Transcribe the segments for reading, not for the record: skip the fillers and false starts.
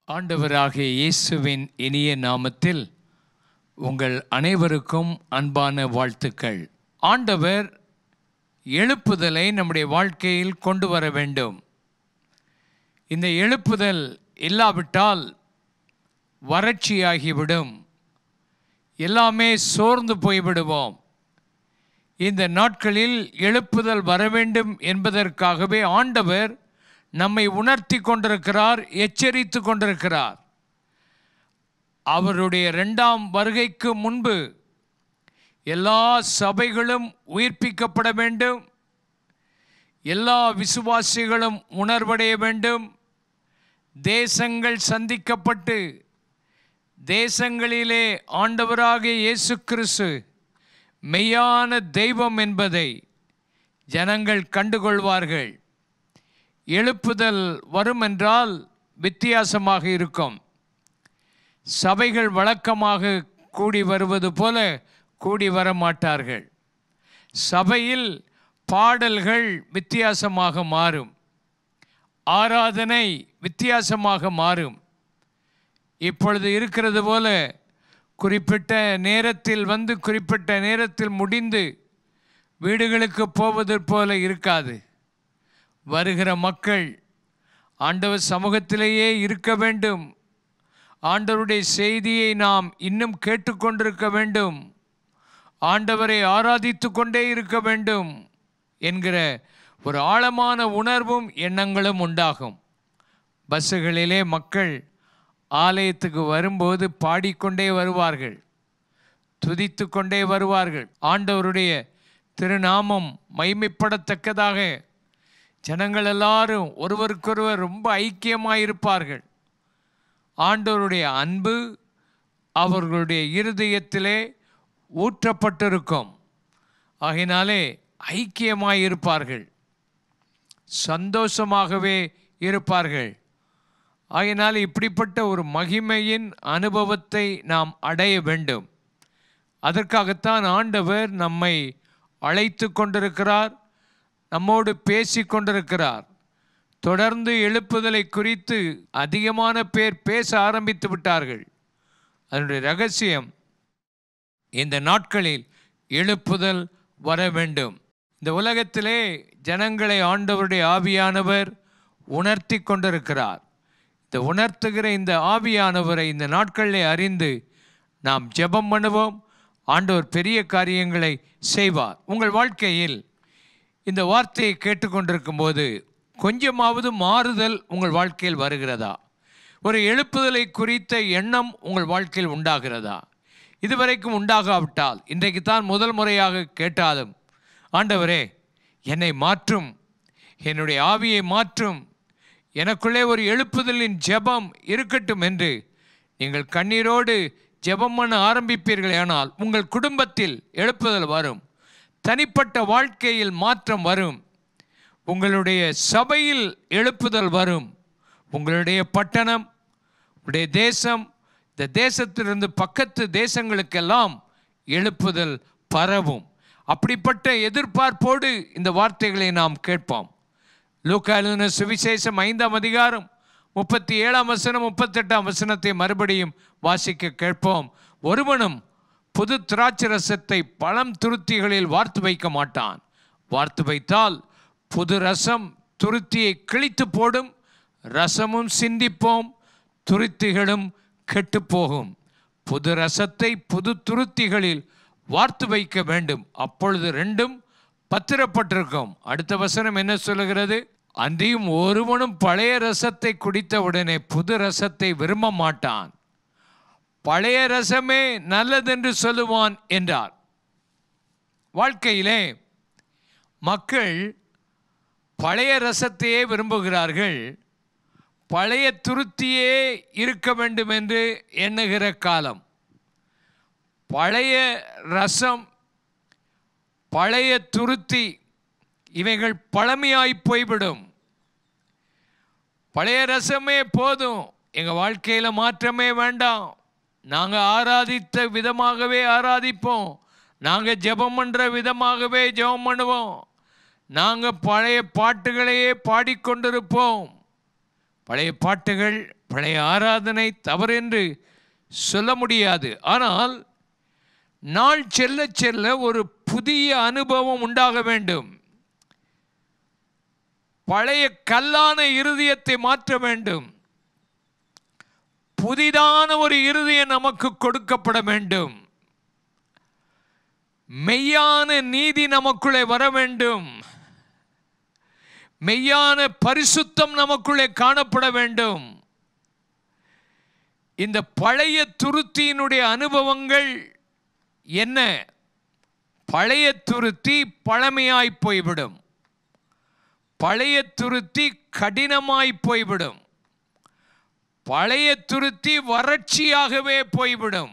ஆண்டவராகிய இயேசுவின் இனிய நாமத்தில் உங்கள் அனைவருக்கும் அன்பான வாழ்த்துக்கள். ஆண்டவர் எழுப்புதலை நம்முடைய வாழ்க்கையில் கொண்டு வர வேண்டும். இந்த எழுப்புதல் இல்லாவிட்டால் வறட்சியாகிவிடும், எல்லாமே சோர்ந்து போய்விடுவோம். இந்த நாட்களில் எழுப்புதல் வர வேண்டும் என்பதற்காகவே ஆண்டவர் நம்மை உணர்த்தி கொண்டிருக்கிறார், எச்சரித்து கொண்டிருக்கிறார். அவருடைய இரண்டாம் வருகைக்கு முன்பு எல்லா சபைகளும் உயிர்ப்பிக்கப்பட வேண்டும், எல்லா விசுவாசிகளும் உணர்வடைய வேண்டும். தேசங்கள் சந்திக்கப்பட்டு தேசங்களிலே ஆண்டவராகிய இயேசு கிறிஸ்து மெய்யான தெய்வம் என்பதை ஜனங்கள் கண்டுகொள்வார்கள். எழுப்புதல் வரும் என்றால் வித்தியாசமாக இருக்கும். சபைகள் வழக்கமாக கூடி வருவது போல கூடி வர மாட்டார்கள். சபையில் பாடல்கள் வித்தியாசமாக மாறும், ஆராதனை வித்தியாசமாக மாறும். இப்பொழுது இருக்கிறது போல குறிப்பிட்ட நேரத்தில் வந்து குறிப்பிட்ட நேரத்தில் முடிந்து வீடுகளுக்கு போவது போல இருக்காது. வருகிற மக்கள் ஆண்டவர் சமூகத்திலேயே இருக்க வேண்டும். ஆண்டவருடைய செய்தியை நாம் இன்னும் கேட்டுக்கொண்டிருக்க வேண்டும். ஆண்டவரை ஆராதித்து கொண்டே இருக்க வேண்டும் என்கிற ஒரு ஆழமான உணர்வும் எண்ணங்களும் உண்டாகும். பஸ்ஸுகளிலே மக்கள் ஆலயத்துக்கு வரும்போது பாடிக்கொண்டே வருவார்கள், துதித்து கொண்டே வருவார்கள். ஆண்டவருடைய திருநாமம் மகிமைப்படத்தக்கதாக ஜனங்கள் எல்லாரும் ஒருவருக்கொருவர் ரொம்ப ஐக்கியமாக இருப்பார்கள். ஆண்டவருடைய அன்பு அவர்களுடைய இருதயத்திலே ஊற்றப்பட்டிருக்கும். ஆகையினாலே ஐக்கியமாய் இருப்பார்கள், சந்தோஷமாகவே இருப்பார்கள். ஆகையினால் இப்படிப்பட்ட ஒரு மகிமையின் அனுபவத்தை நாம் அடைய வேண்டும். அதற்காகத்தான் ஆண்டவர் நம்மை அழைத்து கொண்டிருக்கிறார், நம்மோடு பேசி கொண்டிருக்கிறார். தொடர்ந்து எழுப்புதலை குறித்து அதிகமான பேர் பேச ஆரம்பித்து விட்டார்கள். அதனுடைய ரகசியம், இந்த நாட்களில் எழுப்புதல் வர வேண்டும். இந்த உலகத்திலே ஜனங்களை ஆண்டவருடைய ஆவியானவர் உணர்த்தி கொண்டிருக்கிறார். இந்த உணர்த்துகிற இந்த ஆவியானவரை இந்த நாட்களிலே அறிந்து நாம் ஜெபம் பண்ணுவோம். ஆண்டவர் பெரிய காரியங்களை செய்வார். உங்கள் வாழ்க்கையில் இந்த வார்த்தையை கேட்டுக்கொண்டிருக்கும் போது கொஞ்சமாவது மாறுதல் உங்கள் வாழ்க்கையில் வருகிறதா? ஒரு எழுப்புதலை குறித்த எண்ணம் உங்கள் வாழ்க்கையில் உண்டாகிறதா? இதுவரைக்கும் உண்டாகாவிட்டால் இன்றைக்கு தான் முதல் முறையாக கேட்டாலும், ஆண்டவரே என்னை மாற்றும், என்னுடைய ஆவியை மாற்றும், எனக்குள்ளே ஒரு எழுப்புதலின் ஜெபம் இருக்கட்டும் என்று நீங்கள் கண்ணீரோடு ஜெபம் பண்ண ஆரம்பிப்பீர்களே, ஆனால் உங்கள் குடும்பத்தில் எழுப்புதல் வரும், தனிப்பட்ட வாழ்க்கையில் மாற்றம் வரும், உங்களுடைய சபையில் எழுப்புதல் வரும், உங்களுடைய பட்டணம், உங்களுடைய தேசம், இந்த தேசத்திலிருந்து பக்கத்து தேசங்களுக்கெல்லாம் எழுப்புதல் பரவும். அப்படிப்பட்ட எதிர்பார்ப்போடு இந்த வார்த்தைகளை நாம் கேட்போம். லூக்கா எழுதின சுவிசேஷம் 5ஆம் அதிகாரம் 37ஆம் வசனம் 38ஆம் வசனத்தை மறுபடியும் வாசிக்க கேட்போம். ஒருவனும் புது திராட்சரசத்தை பழம் துருத்திகளில் வார்த்து வைக்க மாட்டான். வார்த்து வைத்தால் புது ரசம் துருத்தியை கிழித்து போடும், ரசமும் சிந்திப்போம், துருத்திகளும் கெட்டு போகும். புது ரசத்தை புது துருத்திகளில் வார்த்து வைக்க வேண்டும், அப்பொழுது ரெண்டும் பத்திரப்பட்டிருக்கும். அடுத்த வசனம் என்ன சொல்லுகிறது? அன்றியும் ஒருவனும் பழைய ரசத்தை குடித்தவுடனே புது ரசத்தை விரும்ப மாட்டான், பழைய ரசமே நல்லதென்று சொல்லுவான் என்றார். வாழ்க்கையிலே மக்கள் பழைய ரசத்தையே விரும்புகிறார்கள், பழைய துருத்தியே இருக்க வேண்டும் என்று எண்ணுகிற காலம். பழைய ரசம், பழைய துருத்தி இவைகள் பழமையாய் போய்விடும். பழைய ரசமே போதும், எங்கள் வாழ்க்கையில் மாற்றமே வேண்டாம், நாங்கள் ஆராதித்த விதமாகவே ஆராதிப்போம், நாங்கள் ஜெபம் பண்ணுற விதமாகவே ஜெபம் பண்ணுவோம், நாங்கள் பழைய பாட்டுகளையே பாடிக்கொண்டிருப்போம். பழைய பாட்டுகள் பழைய ஆராதனை தவறென்று சொல்ல முடியாது. ஆனால் நாள் செல்ல செல்ல ஒரு புதிய அனுபவம் உண்டாக வேண்டும். பழைய கல்லான இருதயத்தை மாற்ற வேண்டும். புதிதான ஒரு இருதயம் நமக்கு கொடுக்கப்பட வேண்டும். மெய்யான நீதி நமக்குள்ளே வர வேண்டும். மெய்யான பரிசுத்தம் நமக்குள்ளே காணப்பட வேண்டும். இந்த பழைய துருத்தியினுடைய அனுபவங்கள் என்ன? பழைய துருத்தி பழமையாய் போய்விடும். பழைய துருத்தி கடினமாய் போய்விடும். பழைய துருத்தி வறட்சியாகவே போய்விடும்.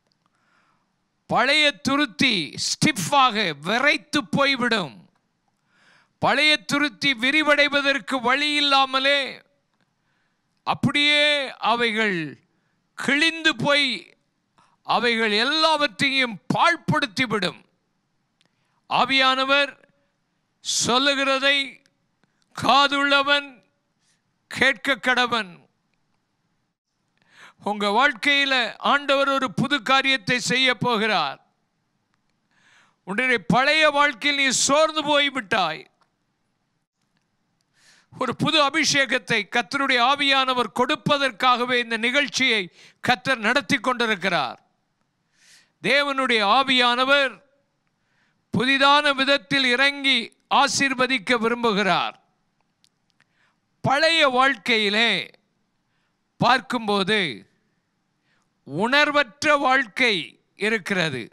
பழைய துருத்தி ஸ்டிஃபாக விரைத்து போய்விடும். பழைய துருத்தி விரிவடைவதற்கு வழி இல்லாமலே அப்படியே அவைகள் கிழிந்து போய் அவைகள் எல்லாவற்றையும் பாழ்படுத்திவிடும். ஆவியானவர் சொல்லுகிறதை காதுள்ளவன் கேட்க கடவன். உங்க வாழ்க்கையில் ஆண்டவர் ஒரு புது காரியத்தை செய்ய போகிறார். உன்னுடைய பழைய வாழ்க்கையில் நீ சோர்ந்து போய்விட்டாய். ஒரு புது அபிஷேகத்தை கர்த்தருடைய ஆவியானவர் கொடுப்பதற்காகவே இந்த நிகழ்ச்சியை கர்த்தர் நடத்தி கொண்டிருக்கிறார். தேவனுடைய ஆவியானவர் புதிதான விதத்தில் இறங்கி ஆசீர்வதிக்க விரும்புகிறார். பழைய வாழ்க்கையிலே பார்க்கும்போது உணர்வற்ற வாழ்க்கை இருக்கிறது.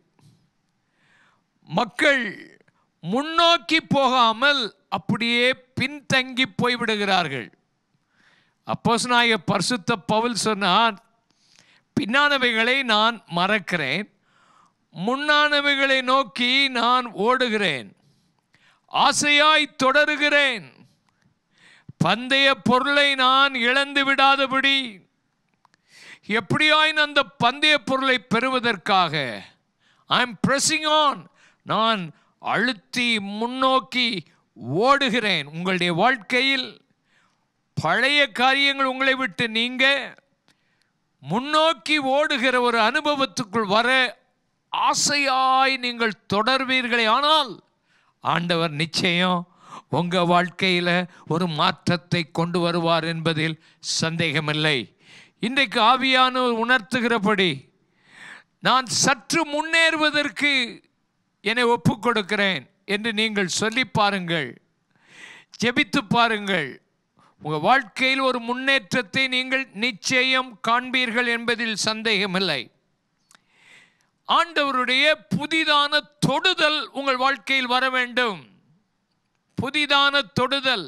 மக்கள் முன்னோக்கி போகாமல் அப்படியே பின்தங்கி போய்விடுகிறார்கள். அப்போஸ்தலனாகிய பரிசுத்த பவுல் சொன்னார், பின்னானவைகளை நான் மறக்கிறேன், முன்னானவைகளை நோக்கி நான் ஓடுகிறேன், ஆசையாய் தொடருகிறேன், பந்தய பொருளை நான் இழந்து விடாதபடி எப்படியாய் அந்த பந்தய பொருளை பெறுவதற்காக ஐ எம் pressing on, நான் அழுத்தி முன்னோக்கி ஓடுகிறேன். உங்களுடைய வாழ்க்கையில் பழைய காரியங்கள் உங்களை விட்டு நீங்க முன்னோக்கி ஓடுகிற ஒரு அனுபவத்துக்குள் வர ஆசையாய் நீங்கள் தொடர்வீர்களே, ஆனால் ஆண்டவர் நிச்சயம் உங்கள் வாழ்க்கையில் ஒரு மாற்றத்தை கொண்டு வருவார் என்பதில் சந்தேகமில்லை. இன்றைக்கு ஆவியானவர் உணர்த்துகிறபடி நான் சற்று முன்னேறுவதற்கு என்னை ஒப்புக் கொடுக்கிறேன் என்று நீங்கள் சொல்லி பாருங்கள், ஜெபித்து பாருங்கள். உங்கள் வாழ்க்கையில் ஒரு முன்னேற்றத்தை நீங்கள் நிச்சயம் காண்பீர்கள் என்பதில் சந்தேகமில்லை. ஆண்டவருடைய புதிதான தொடுதல் உங்கள் வாழ்க்கையில் வர வேண்டும். புதிதான தொடுதல்.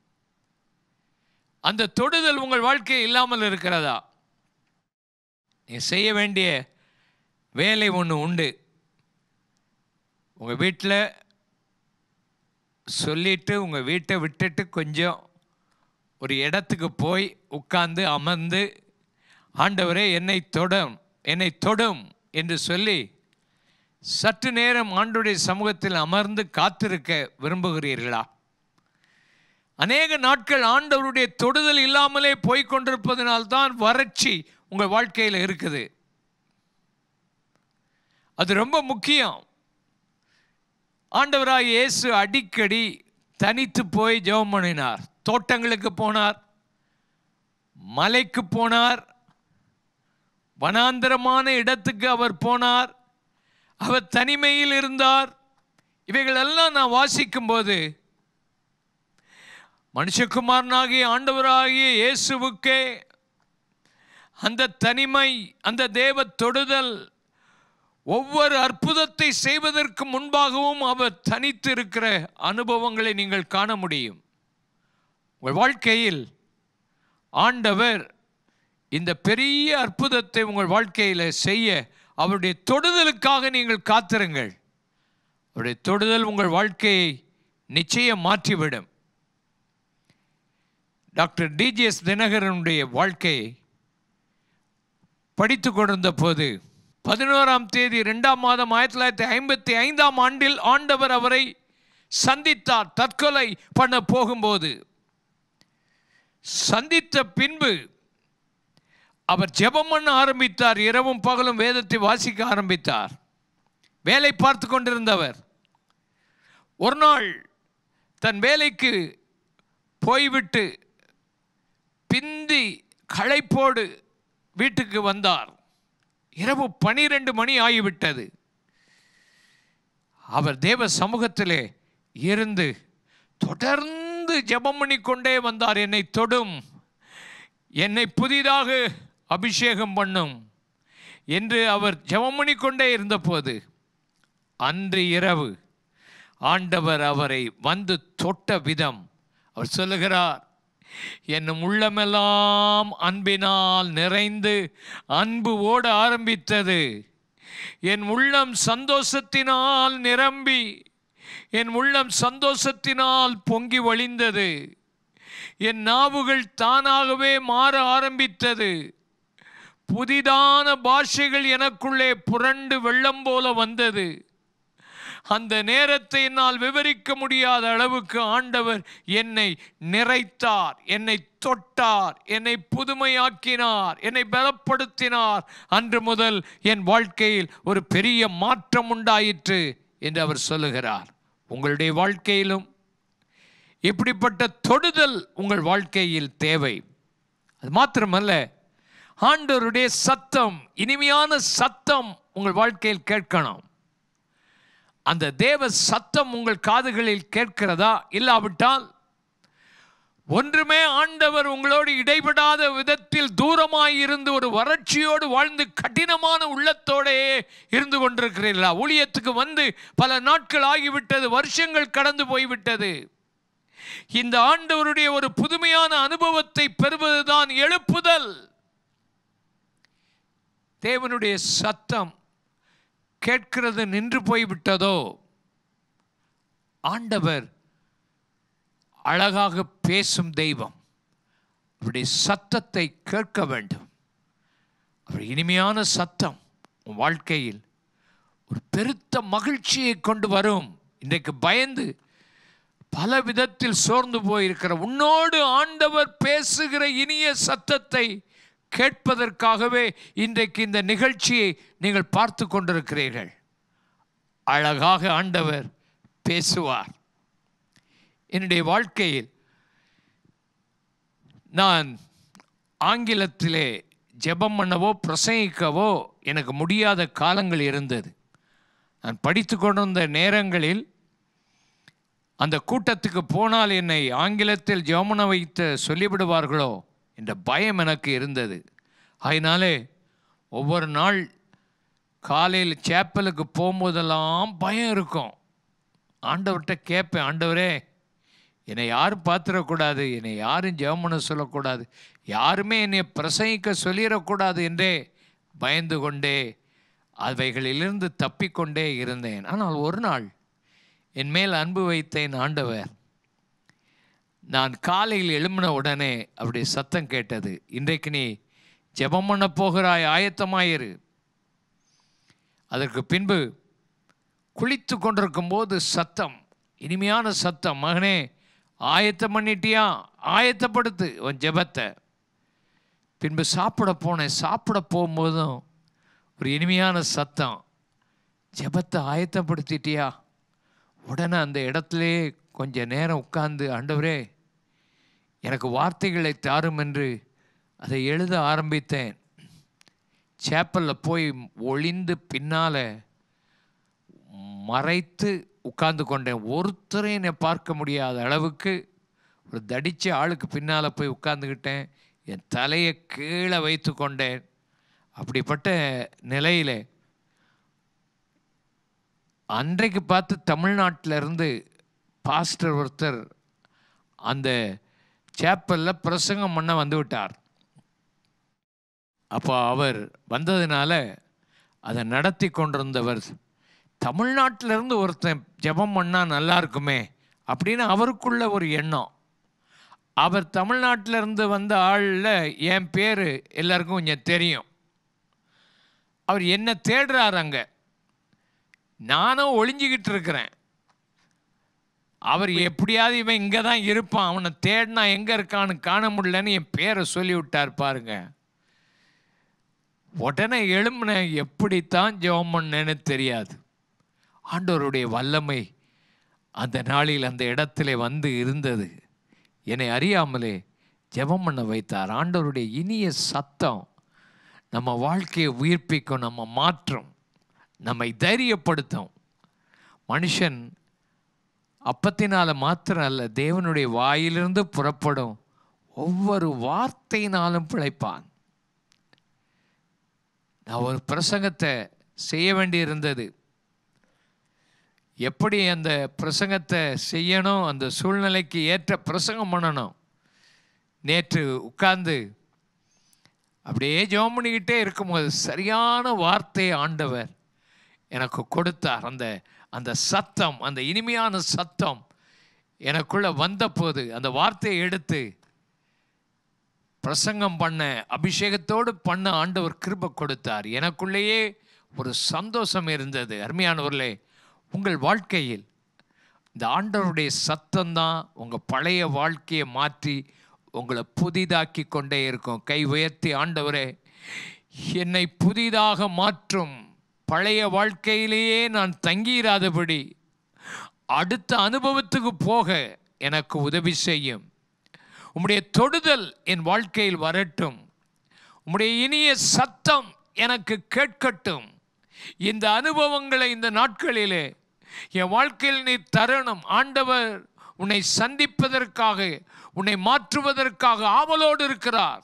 அந்த தொடுதல் உங்கள் வாழ்க்கையில் இல்லாமல் இருக்கிறதா? நீ செய்ய வேண்டிய வேலை ஒன்று உண்டு. உங்கள் வீட்டில் சொல்லிட்டு உங்கள் வீட்டை விட்டுட்டு கொஞ்சம் ஒரு இடத்துக்கு போய் உட்கார்ந்து அமர்ந்து, ஆண்டவரே என்னை தொடும் என்று சொல்லி சற்று நேரம் ஆண்டவருடைய சமூகத்தில் அமர்ந்து காத்திருக்க விரும்புகிறீர்களா? அநேக நாட்கள் ஆண்டவருடைய தொடுதல் இல்லாமலே போய்கொண்டிருப்பதனால்தான் வறட்சி உங்கள் வாழ்க்கையில் இருக்குது. அது ரொம்ப முக்கியம். ஆண்டவராய் இயேசு அடிக்கடி தனித்து போய் ஜெபம் பண்ணினார். தோட்டங்களுக்கு போனார், மலைக்கு போனார், வனாந்தரமான இடத்துக்கு அவர் போனார், அவர் தனிமையில் இருந்தார். இவைகளெல்லாம் நான் வாசிக்கும்போது மனுஷகுமாரனாகிய ஆண்டவராகிய இயேசுவுக்கே அந்த தனிமை, அந்த தேவ தொடுதல், ஒவ்வொரு அற்புதத்தை செய்வதற்கு முன்பாகவும் அவர் தனித்து இருக்கிற அனுபவங்களை நீங்கள் காண முடியும். உங்கள் வாழ்க்கையில் ஆண்டவர் இந்த பெரிய அற்புதத்தை உங்கள் வாழ்க்கையில் செய்ய அவருடைய தொடுதலுக்காக நீங்கள் காத்திருங்கள். அவருடைய தொடுதல் உங்கள் வாழ்க்கையை நிச்சயம் மாற்றிவிடும். டாக்டர் டிஜிஎஸ் தினகரனுடைய வாழ்க்கையை படித்து கொண்டிருந்த போது 11ஆம் தேதி 2ஆம் மாதம் 1955ஆம் ஆண்டில் ஆண்டவர் அவரை சந்தித்தார். தற்கொலை பண்ண போகும்போது சந்தித்த பின்பு அவர் ஜெபம் பண்ண ஆரம்பித்தார். இரவும் பகலும் வேதத்தை வாசிக்க ஆரம்பித்தார். வேலை பார்த்து கொண்டிருந்தவர் ஒரு நாள் தன் வேலைக்கு போய்விட்டு பிந்தி களைப்போடு வீட்டுக்கு வந்தார். இரவு 12 மணி ஆகிவிட்டது. அவர் தேவ சமூகத்திலே இருந்து தொடர்ந்து ஜெபம் பண்ணி கொண்டே வந்தார். என்னை தொடும், என்னை புதிதாக அபிஷேகம் பண்ணும் என்று அவர் ஜெபம் பண்ணி கொண்டே இருந்தபோது அன்று இரவு ஆண்டவர் அவரை வந்து தொட்ட விதம், அவர் சொல்லுகிறார், என் உள்ளமெல்லாம் அன்பினால் நிறைந்து அன்பு ஓட ஆரம்பித்தது. என் உள்ளம் சந்தோஷத்தினால் நிரம்பி என் உள்ளம் சந்தோஷத்தினால் பொங்கி வழிந்தது. என் நாவுகள் தானாகவே மாற ஆரம்பித்தது. புதிதான பாஷைகள் எனக்குள்ளே புரண்டு வெள்ளம் போல வந்தது. அந்த நேரத்தை என்னால் விவரிக்க முடியாத அளவுக்கு ஆண்டவர் என்னை நிறைத்தார், என்னை தொட்டார், என்னை புதுமையாக்கினார், என்னை பலப்படுத்தினார். அன்று முதல் என் வாழ்க்கையில் ஒரு பெரிய மாற்றம் உண்டாயிற்று என்று அவர் சொல்லுகிறார். உங்களுடைய வாழ்க்கையிலும் இப்படிப்பட்ட தொடுதல் உங்கள் வாழ்க்கையில் தேவை. அது மாத்திரமல்ல, ஆண்டவருடைய சத்தம், இனிமையான சத்தம் உங்கள் வாழ்க்கையில் கேட்கணும். அந்த தேவ சத்தம் உங்கள் காதுகளில் கேட்கிறதா? இல்லாவிட்டால் ஒன்றுமே ஆண்டவர் உங்களோடு இடைபடாத விதத்தில் தூரமாயிருந்து ஒரு வறட்சியோடு வாழ்ந்து கடினமான உள்ளத்தோடே இருந்து கொண்டிருக்கிறீர்களா? ஊழியத்துக்கு வந்து பல நாட்கள் ஆகிவிட்டது, வருஷங்கள் கடந்து போய்விட்டது. இந்த ஆண்டவருடைய ஒரு புதுமையான அனுபவத்தை பெறுவதுதான் எழுப்புதல். தேவனுடைய சத்தம் கேட்கிறது நின்று போய்விட்டதோ? ஆண்டவர் அழகாக பேசும் தெய்வம். அவருடைய சத்தத்தை கேட்க வேண்டும். அவர் இனிமையான சத்தம் உன் வாழ்க்கையில் ஒரு பெருத்த மகிழ்ச்சியை கொண்டு வரும். இன்றைக்கு பயந்து பல விதத்தில் சோர்ந்து போயிருக்கிற உன்னோடு ஆண்டவர் பேசுகிற இனிய சத்தத்தை கேட்பதற்காகவே இன்றைக்கு இந்த நிகழ்ச்சியை நீங்கள் பார்த்து கொண்டிருக்கிறீர்கள். அழகாக ஆண்டவர் பேசுவார். என்னுடைய வாழ்க்கையில் நான் ஆங்கிலத்திலே ஜெபம் பண்ணவோ பிரசங்கிக்கவோ எனக்கு முடியாத காலங்கள் இருந்தது. நான் படித்து கொண்டிருந்த நேரங்களில் அந்த கூட்டத்துக்கு போனால் என்னை ஆங்கிலத்தில் ஜெபம் பண்ண வைத்து சொல்லிவிடுவார்களோ என்ற பயம் எனக்கு இருந்தது. அதனாலே ஒவ்வொரு நாள் காலையில் சேப்பலுக்கு போகும்போதெல்லாம் பயம் இருக்கும். ஆண்டவர்கிட்ட கேட்பேன், ஆண்டவரே என்னை யாரும் பார்த்துடக்கூடாது, என்னை யாரும் ஜெபம் பண்ண சொல்லக்கூடாது, யாருமே என்னை பிரசங்கிக்க சொல்லிடக்கூடாது என்றே பயந்து கொண்டே அவைகளிலிருந்து தப்பிக்கொண்டே இருந்தேன். ஆனால் ஒரு நாள் என் மேல் அன்பு வைத்தேன் ஆண்டவர். நான் காலையில் எழும்பின உடனே அவருடைய சத்தம் கேட்டது, இன்றைக்கு நீ ஜெபம் பண்ண போகிறாய், ஆயத்தமாயிரு. அதற்கு பின்பு குளித்து கொண்டிருக்கும் போது சத்தம், இனிமையான சத்தம், மகனே ஆயத்தம் பண்ணிட்டியா, ஆயத்தப்படுத்து உன் ஜெபத்தை. பின்பு சாப்பிட போனேன். சாப்பிட போகும்போதும் ஒரு இனிமையான சத்தம், ஜெபத்தை ஆயத்தப்படுத்திட்டியா. உடனே அந்த இடத்துலே கொஞ்ச நேரம் உட்கார்ந்து, ஆண்டவரே எனக்கு வார்த்தைகளை தாரும் என்று அதை எழுத ஆரம்பித்தேன். சேப்பலில் போய் ஒளிந்து பின்னால் மறைத்து உட்கார்ந்து கொண்டேன். ஒருத்தரை என்னை பார்க்க முடியாத அளவுக்கு ஒரு தடித்த ஆளுக்கு பின்னால் போய் உட்கார்ந்துக்கிட்டேன். என் தலையை கீழே வைத்து கொண்டேன். அப்படிப்பட்ட நிலையில் அன்றைக்கு பார்த்து தமிழ்நாட்டிலிருந்து பாஸ்டர் ஒருத்தர் அந்த சேப்பலில் பிரசங்கம் பண்ண வந்து விட்டார். அப்போ அவர் வந்ததுனால அதை நடத்தி கொண்டிருந்தவர், தமிழ்நாட்டிலேருந்து ஒருத்தன் ஜெபம் பண்ணால் நல்லா இருக்குமே அப்படின்னு அவருக்குள்ள ஒரு எண்ணம். அவர் தமிழ்நாட்டிலேருந்து வந்த ஆளில் என் பேர் எல்லாருக்கும் கொஞ்சம் தெரியும். அவர் என்ன தேடுறார் அங்கே. நானும் ஒளிஞ்சிக்கிட்டு இருக்கிறேன். அவர் எப்படியாவது இவன் இங்கே தான் இருப்பான், அவனை தேடினா எங்கே இருக்கான்னு காண முடியலன்னு என் பேரை சொல்லிவிட்டார் பாருங்க. உடனே எழும்பின. எப்படித்தான் ஜெபம் பண்ணேன்னு தெரியாது. ஆண்டவருடைய வல்லமை அந்த நாளில் அந்த இடத்துல வந்து இருந்தது. என்னை அறியாமலே ஜெபம் பண்ண வைத்தார். ஆண்டவருடைய இனிய சத்தம் நம்ம வாழ்க்கையை உயிர்ப்பிக்கும், நம்ம மாற்றும், நம்மை தைரியப்படுத்தும். மனுஷன் அப்பத்தினால மாத்திரம் அல்ல, தேவனுடைய வாயிலிருந்து புறப்படும் ஒவ்வொரு வார்த்தையினாலும் பிழைப்பான். நான் ஒரு பிரசங்கத்தை செய்ய வேண்டியிருந்தது. எப்படி அந்த பிரசங்கத்தை செய்யணும், அந்த சூழ்நிலைக்கு ஏற்ற பிரசங்கம் பண்ணணும். நேற்று உட்கார்ந்து அப்படியே ஜெபம் பண்ணிக்கிட்டே இருக்கும்போது சரியான வார்த்தையை ஆண்டவர் எனக்கு கொடுத்தார். அந்த சத்தம், அந்த இனிமையான சத்தம் எனக்குள்ள வந்தபோது அந்த வார்த்தையை எடுத்து பிரசங்கம் பண்ண, அபிஷேகத்தோடு பண்ண ஆண்டவர் கிருபை கொடுத்தார். எனக்குள்ளேயே ஒரு சந்தோஷம் இருந்தது. அருமையானவர்களே, உங்கள் வாழ்க்கையில் இந்த ஆண்டவருடைய சத்தம்தான் உங்கள் பழைய வாழ்க்கையை மாற்றி உங்களை புதிதாக்கி கொண்டே இருக்கும். கை உயர்த்தி, ஆண்டவரே என்னை புதிதாக மாற்றும், பழைய வாழ்க்கையிலேயே நான் தங்கியிராதபடி அடுத்த அனுபவத்துக்கு போக எனக்கு உதவி செய்யும். உம்முடைய தொடுதல் என் வாழ்க்கையில் வரட்டும். உம்முடைய இனிய சத்தம் எனக்கு கேட்கட்டும். இந்த அனுபவங்களை இந்த நாட்களிலே என் வாழ்க்கையில் நீ தரணும். ஆண்டவர் உன்னை சந்திப்பதற்காக, உன்னை மாற்றுவதற்காக ஆவலோடு இருக்கிறார்.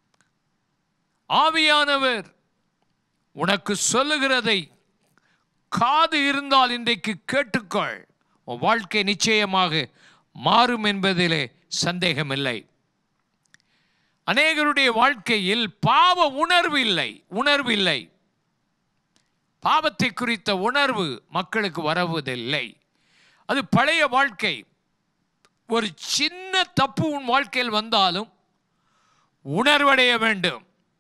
ஆவியானவர் உனக்கு சொல்லுகிறதை காது இருந்தால் இன்றைக்கு கேட்டுக்கொள். உன் வாழ்க்கை நிச்சயமாக மாறும் என்பதிலே சந்தேகமில்லை. அநேகருடைய வாழ்க்கையில் பாவ உணர்வு இல்லை. பாவத்தை குறித்த உணர்வு மக்களுக்கு வருவதில்லை. அது பழைய வாழ்க்கை. ஒரு சின்ன தப்பு உன் வாழ்க்கையில் வந்தாலும் உணர்வடைய வேண்டும்.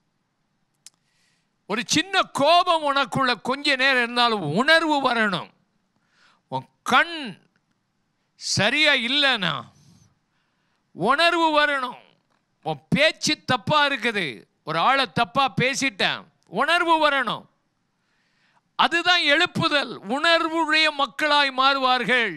ஒரு சின்ன கோபம் உனக்குள்ள கொஞ்ச நேரம் இருந்தாலும் உணர்வு வரணும். உன் கண் சரியா இல்லைன்னா உணர்வு வரணும். உன் பேச்சு தப்பா இருக்குது, ஒரு ஆளை தப்பா பேசிட்டேன், உணர்வு வரணும். அதுதான் எழுப்புதல். உணர்வுடைய மக்களாய் மாறுவார்கள்.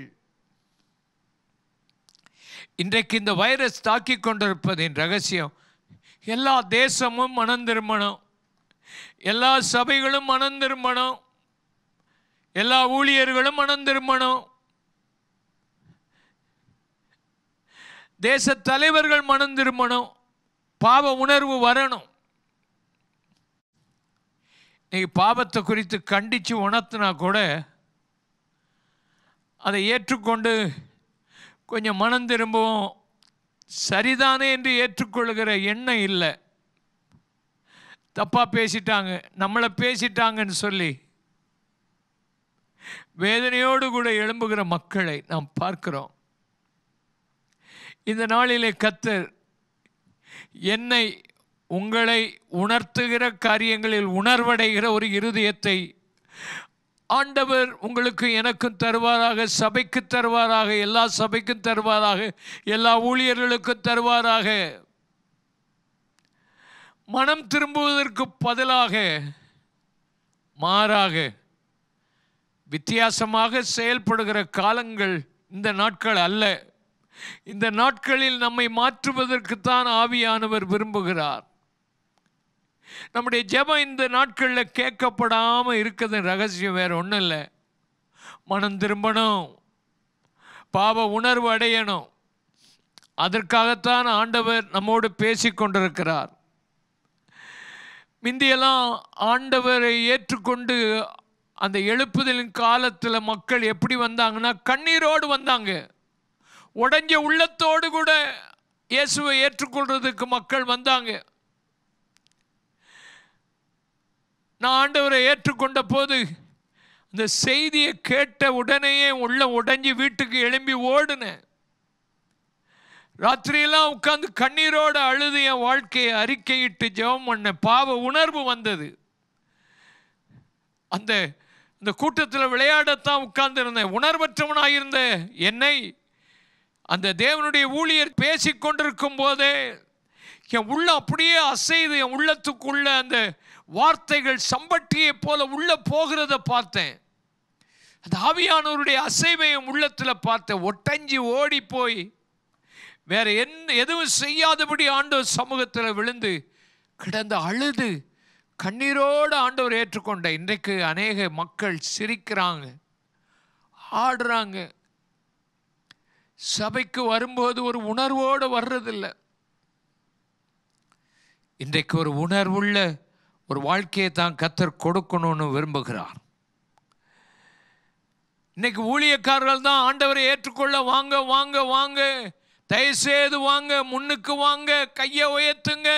இன்றைக்கு இந்த வைரஸ் தாக்கி கொண்டிருப்பதின் ரகசியம், எல்லா தேசமும் மனம் திரும்பணும், எல்லா சபைகளும் மனம் திரும்பணும், எல்லா ஊழியர்களும் மனம் திரும்பணும், தேச தலைவர்கள் மனம் திரும்பணும், பாவ உணர்வு வரணும். இன்னைக்கு பாவத்தை குறித்து கண்டித்து உணர்த்தினா கூட அதை ஏற்றுக்கொண்டு கொஞ்சம் மனம் திரும்பவும் சரிதானே என்று ஏற்றுக்கொள்கிற எண்ணம் இல்லை. தப்பாக பேசிட்டாங்க, நம்மளை பேசிட்டாங்கன்னு சொல்லி வேதனையோடு கூட எழும்புகிற மக்களை நாம் பார்க்கிறோம். இந்த நாளிலே கர்த்தர் என்னை உங்களை உணர்த்துகிற காரியங்களில் உணர்வடைகிற ஒரு இருதயத்தை ஆண்டவர் உங்களுக்கு எனக்கும் தருவாராக, சபைக்கு தருவாராக, எல்லா சபைக்கும் தருவாராக, எல்லா ஊழியர்களுக்கும் தருவாராக. மனம் திரும்புவதற்கு பதிலாக மாறாக வித்தியாசமாக செயல்படுகிற காலங்கள் இந்த நாட்கள் அல்ல. இந்த நாட்களில் நம்மை மாற்றுவதற்குத்தான் ஆவியானவர் விரும்புகிறார். நம்முடைய ஜெபம் இந்த நாட்களில் கேட்கப்படாமல் இருக்கிறது ரகசியம் வேறு ஒன்றும் இல்லை. மனம் திரும்பணும், பாவ உணர்வு அடையணும். அதற்காகத்தான் ஆண்டவர் நம்மோடு பேசி கொண்டிருக்கிறார். முந்தியெல்லாம் ஆண்டவரை ஏற்றுக்கொண்டு அந்த எழுப்புதலின் காலத்தில் மக்கள் எப்படி வந்தாங்கன்னா கண்ணீரோடு வந்தாங்க. உடைஞ்ச உள்ளத்தோடு கூட இயேசுவை ஏற்றுக்கொள்றதுக்கு மக்கள் வந்தாங்க. நான் ஆண்டவரை ஏற்றுக்கொண்ட போது அந்த செய்தியை கேட்ட உடனேயே உள்ள உடைஞ்சி வீட்டுக்கு எழும்பி ஓடுனேன். ராத்திரியெல்லாம் உட்கார்ந்து கண்ணீரோடு அழுது என் வாழ்க்கையை அறிக்கையிட்டு ஜெபம் பண்ண. பாவ உணர்வு வந்தது. அந்த கூட்டத்தில் விளையாடத்தான் உட்கார்ந்து இருந்தேன். உணர்வற்றவனாயிருந்த என்னை அந்த தேவனுடைய ஊழியர் பேசிக்கொண்டிருக்கும் போதே என் உள்ள அப்படியே அசைது. என் உள்ளத்துக்குள்ள அந்த வார்த்தைகள் சம்பட்டியை போல உள்ள போகிறத பார்த்தேன். அந்த ஆவியானவருடைய அசைவை என் உள்ளத்தில் பார்த்தேன். ஒட்டஞ்சி ஓடி போய் வேற எதுவும் செய்யாதபடி ஆண்டவர் சமூகத்தில் விழுந்து கிடந்து அழுது கண்ணீரோடு ஆண்டவர் ஏற்றுக்கொண்ட. இன்றைக்கு அநேக மக்கள் சிரிக்கிறாங்க, ஆடுறாங்க. சபைக்கு வரும்போது ஒரு உணர்வோடு வர்றதில்லை. இன்றைக்கு ஒரு உணர்வுள்ள ஒரு வாழ்க்கையை தான் கர்த்தர் கொடுக்கணும்னு விரும்புகிறார். இன்னைக்கு ஊழியக்காரர்கள் தான் ஆண்டவரை ஏற்றுக்கொள்ள வாங்க வாங்க வாங்க, தயவுசெய்து வாங்க, முன்னுக்கு வாங்க, கையை உயர்த்துங்க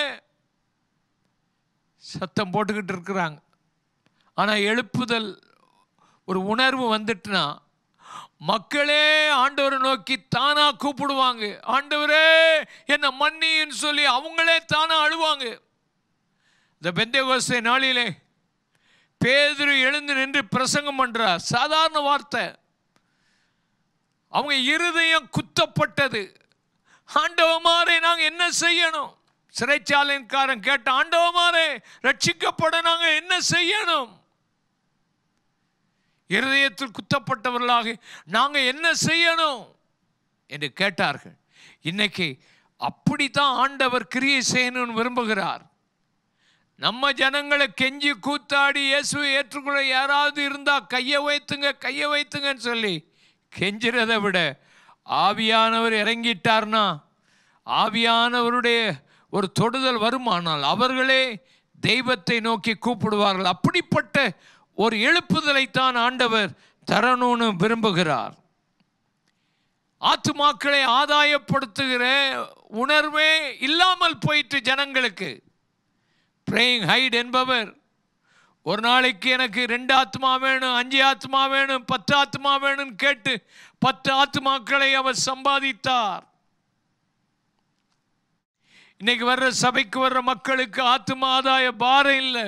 சத்தம் போட்டுக்கிட்டு இருக்கிறாங்க. ஆனால் எழுப்புதல் ஒரு உணர்வு வந்துட்டுனா மக்களே ஆண்டவரை நோக்கி தானா கூப்பிடுவாங்க. ஆண்டவரே என்னை மன்னின்னு சொல்லி அவங்களே தானா அழுவாங்க. இந்த பெந்தேகோஸ்தே நாளிலே பேதுரு எழுந்து நின்று பிரசங்கம் பண்றார். சாதாரண வார்த்தை. அவங்க இருதயம் குத்தப்பட்டது. ஆண்டவமாரே நாங்கள் என்ன செய்யணும்? சிறைச்சாலைக்காரன் கேட்ட, ஆண்டவமாரே ரட்சிக்கப்பட நாங்கள் என்ன செய்யணும்? இருதயத்தில் குத்தப்பட்டவர்களாக நாங்கள் என்ன செய்யணும் என்று கேட்டார்கள். இன்னைக்கு அப்படித்தான் ஆண்டவர் கிரியை செய்யணும்னு விரும்புகிறார். நம்ம ஜனங்களை கெஞ்சி கூத்தாடி இயேசுவை ஏற்றுக்கொள்ள யாராவது இருந்தால் கையை வைத்துங்க கையை வைத்துங்கன்னு சொல்லி கெஞ்சிறதை விட ஆவியானவர் இறங்கிட்டார்னா, ஆவியானவருடைய ஒரு தொடுதல் வருமானால் அவர்களே தெய்வத்தை நோக்கி கூப்பிடுவார்கள். அப்படிப்பட்ட ஒரு எழுப்புதலைத்தான் ஆண்டவர் தரணும்னு விரும்புகிறார். ஆத்துமாக்களை ஆதாயப்படுத்துகிற உணர்வே இல்லாமல் போயிட்டு ஜனங்களுக்கு. பிரேயிங் ஹைட் என்பவர் ஒரு நாளைக்கு எனக்கு 2 ஆத்மா வேணும், 5 ஆத்மா வேணும், 10 ஆத்மா வேணும்னு கேட்டு 10 ஆத்மாக்களை அவர் சம்பாதித்தார். இன்னைக்கு வர்ற சபைக்கு வர்ற மக்களுக்கு ஆத்மா ஆதாய பாரம் இல்லை.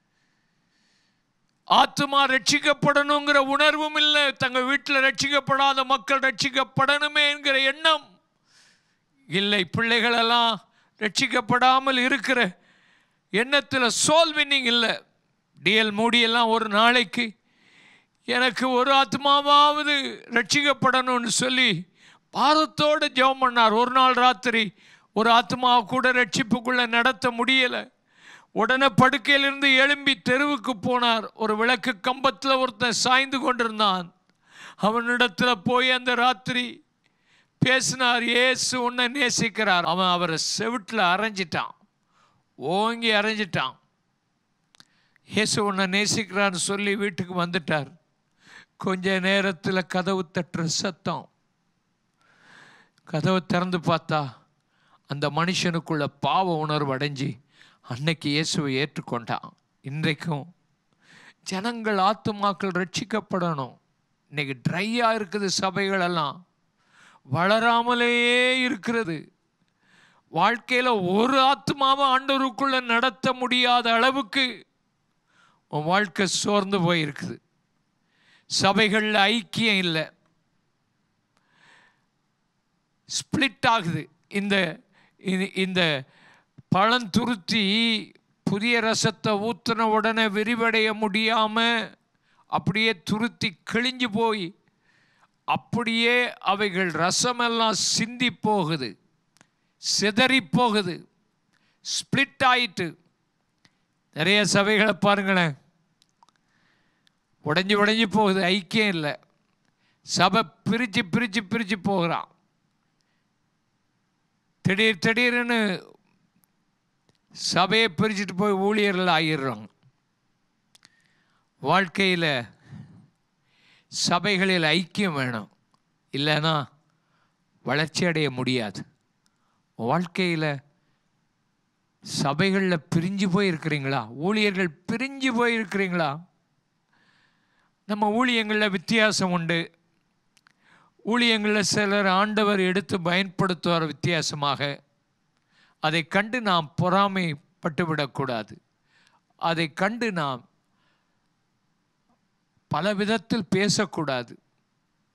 ஆத்மா ரட்சிக்கப்படணுங்கிற உணர்வும் இல்லை. தங்கள் வீட்டில் ரட்சிக்கப்படாத மக்கள் ரட்சிக்கப்படணுமே என்கிற எண்ணம் இல்லை. பிள்ளைகளெல்லாம் ரட்சிக்கப்படாமல் இருக்கிற எண்ணத்தில் சோல் வின்னிங் இல்லை. டிஎல் மூடியெல்லாம் ஒரு நாளைக்கு எனக்கு ஒரு ஆத்மாவாவது ரட்சிக்கப்படணும்னு சொல்லி பாரத்தோடு ஜெபம் பண்ணார். ஒரு நாள் ராத்திரி ஒரு ஆத்மாவை கூட ரட்சிப்புக்குள்ளே நடத்த முடியலை. உடனே படுக்கையிலிருந்து எழும்பி தெருவுக்கு போனார். ஒரு விளக்கு கம்பத்தில் ஒருத்தன் சாய்ந்து கொண்டிருந்தான். அவனிடத்தில் போய் அந்த ராத்திரி பேசினார். இயேசு உன்னை நேசிக்கிறார். அவன் அவரை செவிட்டில் அரைஞ்சிட்டான், ஓங்கி அரைஞ்சிட்டான். இயேசு உன்னை நேசிக்கிறான்னு சொல்லி வீட்டுக்கு வந்துட்டார். கொஞ்ச நேரத்தில் கதவு தட்டுற சத்தம். கதவை திறந்து பார்த்தா அந்த மனுஷனுக்குள்ள பாவ உணர்வு அடைஞ்சி அன்னைக்கு இயேசுவை ஏற்றுக்கொண்டான். இன்றைக்கும் ஜனங்கள் ஆத்துமாக்கள் ரட்சிக்கப்படணும். இன்னைக்கு ட்ரையாக இருக்குது, சபைகளெல்லாம் வளராமலேயே இருக்கிறது. வாழ்க்கையில் ஒரு ஆத்மாவை ஆண்டவருக்குள்ள நடத்த முடியாத அளவுக்கு உன் வாழ்க்கை சோர்ந்து போயிருக்குது. சபைகளில் ஐக்கியம் இல்லை, ஸ்பிளிட் ஆகுது. இந்த பழந்துருத்தி புதிய ரசத்தை ஊற்றின உடனே விரிவடைய முடியாமல் அப்படியே துருத்தி கிழிஞ்சு போய் அப்படியே அவைகள் ரசமெல்லாம் சிந்தி போகுது, சிதறி போகுது, ஸ்பிளிட் ஆயிட்டு. நிறைய சபைகளை பாருங்களேன், உடைஞ்சு போகுது, ஐக்கியம் இல்லை. சபை பிரித்து போகிறான். திடீர்னு சபையை பிரிச்சுட்டு போய் ஊழியர்கள் ஆகிடுறாங்க. வாழ்க்கையில் சபைகளில் ஐக்கியம் வேணும், இல்லைன்னா வளர்ச்சி அடைய முடியாது. வாழ்க்கையில் சபைகளில் பிரிஞ்சு போயிருக்கிறீங்களா? ஊழியர்கள் பிரிஞ்சு போயிருக்கிறீங்களா? நம்ம ஊழியங்களில் வித்தியாசம் உண்டு. ஊழியங்களில் சிலர் ஆண்டவர் எடுத்து பயன்படுத்துவார் வித்தியாசமாக. அதை கண்டு நாம் பொறாமைப்பட்டுவிடக்கூடாது. அதை கண்டு நாம் பல விதத்தில் பேசக்கூடாது.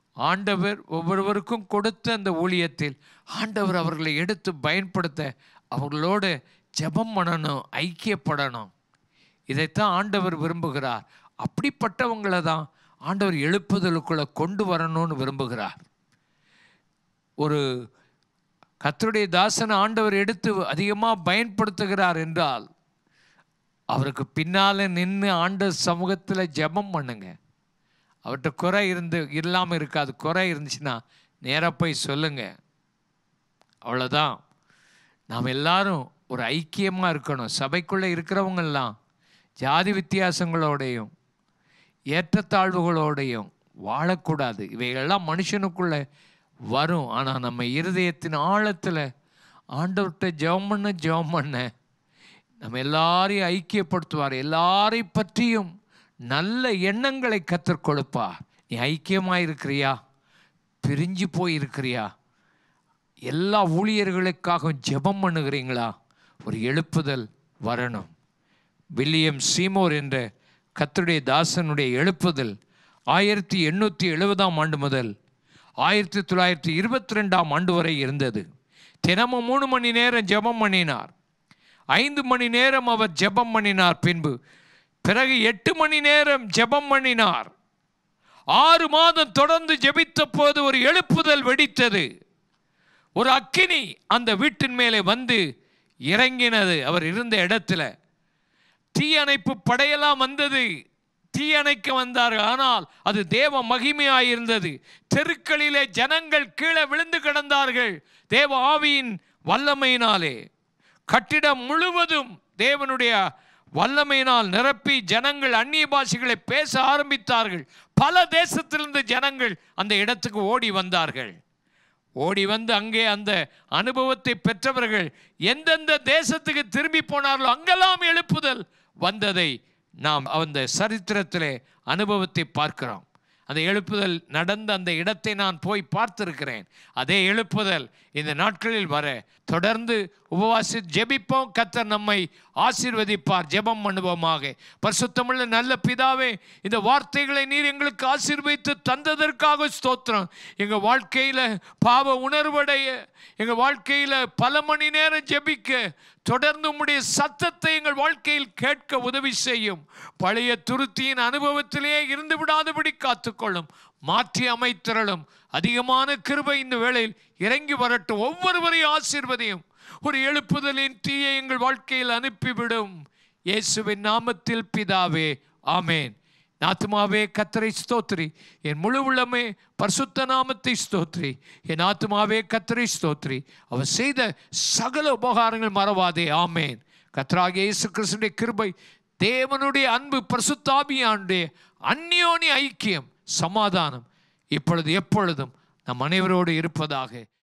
ஆண்டவர் ஒவ்வொருவருக்கும் கொடுத்த அந்த ஊழியத்தில் ஆண்டவர் அவர்களை எடுத்து பயன்படுத்த அவர்களோடு ஜெபம் பண்ணணும், ஐக்கியப்படணும். இதைத்தான் ஆண்டவர் விரும்புகிறார். அப்படிப்பட்டவங்களை தான் ஆண்டவர் எழுப்புதலுக்குள்ளே கொண்டு வரணும்னு விரும்புகிறார். ஒரு கர்த்தருடைய தாசனை ஆண்டவர் எடுத்து அதிகமாக பயன்படுத்துகிறார் என்றால் அவருக்கு பின்னால் நின்று ஆண்டவர் சமூகத்தில் ஜெபம் பண்ணுங்க. அவர்கிட்ட குறை இல்லாமல் இருக்காது. குறை இருந்துச்சுன்னா நேராக போய் சொல்லுங்க. அவ்வளோதான். நாம் எல்லாரும் ஒரு ஐக்கியமாக இருக்கணும். சபைக்குள்ளே இருக்கிறவங்கெல்லாம் ஜாதி வித்தியாசங்களோடையும் ஏற்றத்தாழ்வுகளோடையும் வாழக்கூடாது. இவைகள்லாம் மனுஷனுக்குள்ளே வரும். ஆனால் நம்ம இருதயத்தின் ஆழத்தில் ஆண்டவர்கிட்ட ஜெபம் பண்ண நம்ம எல்லாரையும் ஐக்கியப்படுத்துவார். எல்லாரை பற்றியும் நல்ல எண்ணங்களை கற்றுக் கொடுப்பார். நீ ஐக்கியமாக இருக்கிறியா? பிரிஞ்சு போய் இருக்கிறியா? எல்லா ஊழியர்களுக்காக ஜெபம் பண்ணுகிறீங்களா? ஒரு எழுப்புதல் வரணும். வில்லியம் சீமோர் என்ற கர்த்தருடைய தாசனுடைய எழுப்புதல் 1870ஆம் ஆண்டு முதல் 1922ஆம் ஆண்டு வரை இருந்தது. தினமும் 3 மணி நேரம் ஜெபம் பண்ணினார். 5 மணி நேரம் அவர் ஜெபம் பண்ணினார். பிறகு 8 மணி நேரம் ஜெபம் பண்ணினார். 6 மாதம் தொடர்ந்து ஜெபித்த போது ஒரு எழுப்புதல் வெடித்தது. ஒரு அக்கினி அந்த வீட்டின் மேலே வந்து இறங்கினது. அவர் இருந்த இடத்துல தீயணைப்பு படையெல்லாம் வந்தது. தீயணைக்க வந்தார்கள். ஆனால் அது தேவ மகிமையாயிருந்தது. தெருக்களிலே ஜனங்கள் கீழே விழுந்து கிடந்தார்கள். தேவ ஆவியின் வல்லமையினாலே கட்டிடம் முழுவதும் தேவனுடைய வல்லமையினால் நிரப்பி ஜனங்கள் அந்நிய பாஷைகளை பேச ஆரம்பித்தார்கள். பல தேசத்திலிருந்து ஜனங்கள் அந்த இடத்துக்கு ஓடி வந்தார்கள். ஓடி வந்து அங்கே அந்த அனுபவத்தை பெற்றவர்கள் எந்தெந்த தேசத்துக்கு திரும்பி போனார்களோ அங்கெல்லாம் எழுப்புதல் வந்ததை நாம் அந்த சரித்திரத்திலே அனுபவத்தை பார்க்கிறோம். அந்த எழுப்புதல் நடந்த அந்த இடத்தை நான் போய் பார்த்திருக்கிறேன். அதே எழுப்புதல் இந்த நாட்களில் வர தொடர்ந்து உபவாசி ஜெபிப்போம். கர்த்தர் நம்மை ஆசீர்வதிப்பார். ஜெபம் பண்ணுவோமாக. பரிசுத்தமுள்ள நல்ல பிதாவே, இந்த வார்த்தைகளை நீர் எங்களுக்கு ஆசீர்வதித்து தந்ததற்காக ஸ்தோத்திரம். எங்கள் வாழ்க்கையில் பாவ உணர்வடைய, எங்கள் வாழ்க்கையில் பல மணி நேரம் ஜெபிக்க, தொடர்ந்து உம்முடைய சத்தத்தை எங்கள் வாழ்க்கையில் கேட்க உதவி செய்யும். பழைய துருத்தியின் அனுபவத்திலேயே இருந்து விடாதபடி காத்துக்கொள்ளும். மாற்றி அமைத்திரளும். அதிகமான கிருபை இந்த வேளையில் இறங்கி வரட்டும். ஒவ்வொருவரையும் ஆசீர்வதியும். ஒரு எழுப்புதலின் தீயை எங்கள் வாழ்க்கையில் அனுப்பிவிடும். இயேசுவின் நாமத்தில் பிதாவே, ஆமேன். ஆத்துமாவே கர்த்தரை ஸ்தோத்திரி. என் முழு உள்ளமே பரிசுத்த நாமத்தை ஸ்தோத்திரி. என் ஆத்துமாவே கர்த்தரை ஸ்தோத்திரி. அவர் செய்த சகல உபகாரங்கள் மறவாதே. ஆமேன். கர்த்தராகிய இயேசு கிறிஸ்துவின் கிருபை, தேவனுடைய அன்பு, பரிசுத்த ஆவியானுடைய அந்யோன்ய ஐக்கியம், சமாதானம் இப்பொழுது எப்பொழுதும் நம் அனைவரோடு இருப்பதாக.